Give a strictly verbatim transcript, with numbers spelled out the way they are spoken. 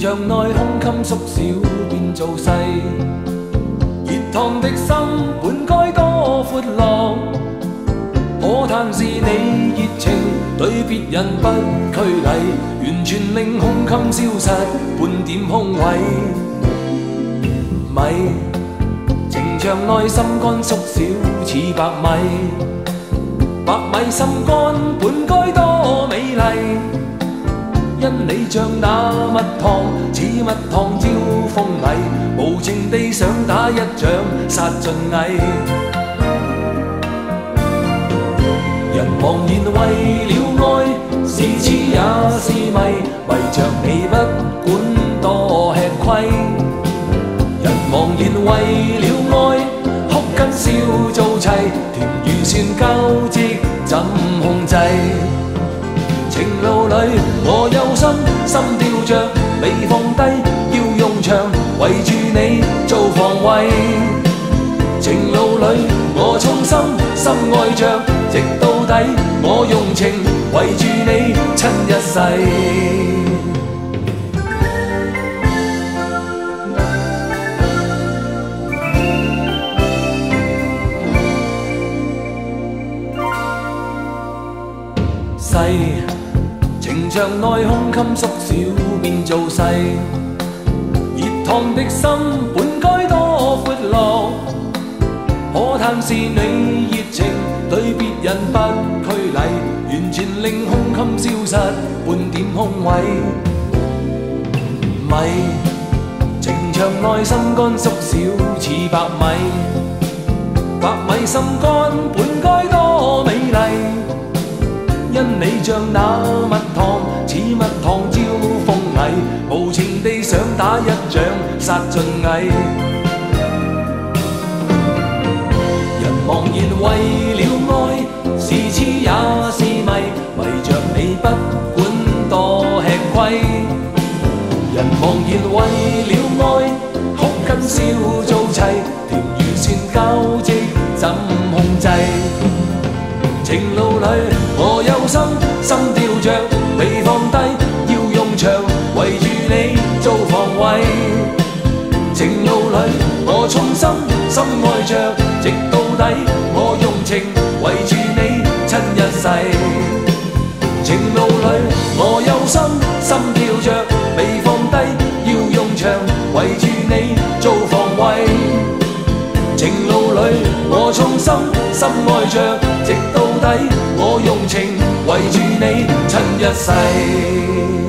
像內胸襟縮小變做細，熱燙的心本該多闊落，可嘆是你熱情對別人不拘禮，完全令胸襟消失半點空位。米情像內心肝縮小似白米，白米心肝本該多美麗。因你像那蜜糖，似蜜糖招風蟻，無情地想打一掌殺盡蟻。人茫然為了愛，是痴也是迷，迷着你不管多吃虧。人茫然為了愛，哭跟笑做齊，甜如蒜交織怎控制？情路裏我有心，心吊着未放低，要用牆圍住你做防衛。情路裏我衷心，深愛着直到底，我用情圍住你親一世。情像內胸襟縮小變做細，熱燙的心本該多闊落，可嘆是你熱情對別人不拘禮，完全令胸襟消失半點空位。米情像內心肝縮小似白米，白米心肝本該多美麗。因你像那蜜糖，似蜜糖招風蟻，無情地想打一掌殺盡蟻。人茫然為了愛，是痴也是迷，迷着你不管多吃虧。人茫然為了愛，哭跟笑做齊，甜如蒜交織怎控制？情路裏我有心，心吊着未放低，要用牆圍住你做防衛。情路裏我衷心，深愛着直到底，我用情圍住你親一世。情路裏我有心，心吊着未放低，要用牆圍住你做防衛。情路裏我衷心，深愛着直到底，我用情圍住你親一世。